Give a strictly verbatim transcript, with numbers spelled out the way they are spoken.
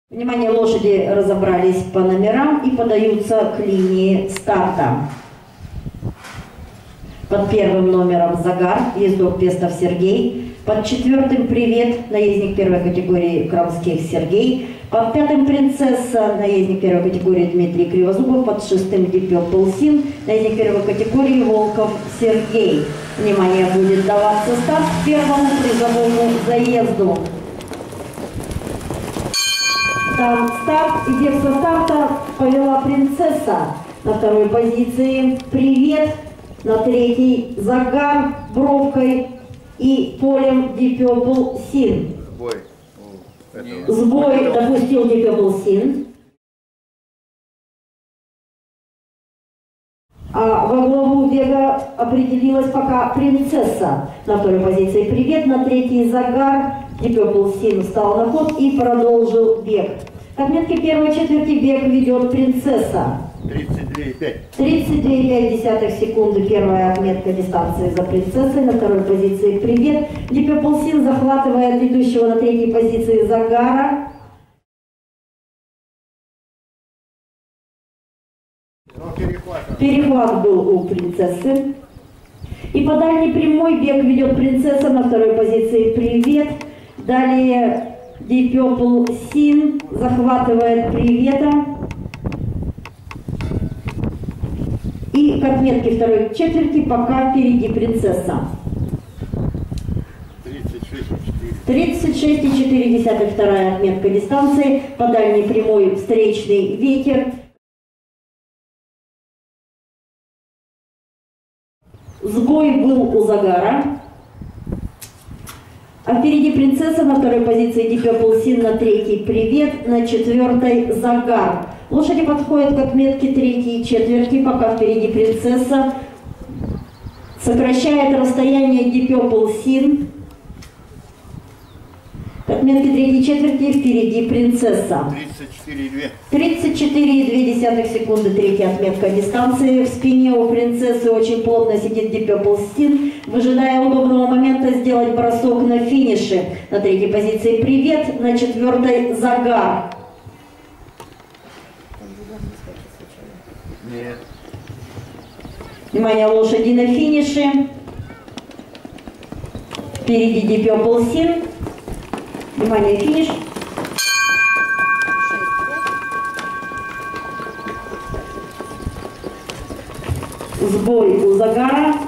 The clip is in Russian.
Внимание, лошади разобрались по номерам и подаются к линии старта. Под первым номером Загар, ездок Пестов Сергей. Под четвертым Привет, наездник первой категории Крамских Сергей. Под пятым Принцесса, наездник первой категории Дмитрий Кривозубов. Под шестым Deep Purple Sin, наездник первой категории Волков Сергей. Внимание, будет даваться старт первому призовому заезду. Там старт, и со старта повела Принцесса. На второй позиции Привет, на третьей Загар бровкой и полем Deep Purple Sin. Сбой. Сбой допустил Deep Purple Sin. А во главу бега определилась пока Принцесса. На второй позиции Привет, на третьей Загар. Deep Purple Sin встал на ход и продолжил бег. К отметке первой четверти бег ведет Принцесса. тридцать две и пять. тридцать две и пять десятых секунды первая отметка дистанции за Принцессой. На второй позиции Привет. Deep Purple Sin захватывает ведущего на третьей позиции Загара. Перехват был у Принцессы. И по дальней прямой бег ведет Принцесса, на второй позиции Привет. Далее Deep Purple Sin захватывает Привета. И к отметке второй четверти пока впереди Принцесса. тридцать шесть и четыре десятых вторая отметка дистанции. По дальней прямой встречный ветер. Сбой был у Загара. А впереди Принцесса, на второй позиции Deep Purple Sin, на третьей Привет, на четвертой Загар. Лошади подходят к отметке третьей четверти, пока впереди Принцесса. Сокращает расстояние Deep Purple Sin. К отметке третьей четверти впереди Принцесса. тридцать четыре и две. тридцать четыре и две десятых секунды третья отметка дистанции. В спине у Принцессы очень плотно сидит Deep Purple Sin, выжидая удобного момента сделать бросок на финише. На третьей позиции Привет, на четвертой Загар. Нет. Внимание, лошади на финише. Впереди Deep Purple Sin. Внимание, финиш. Сбой у Загара.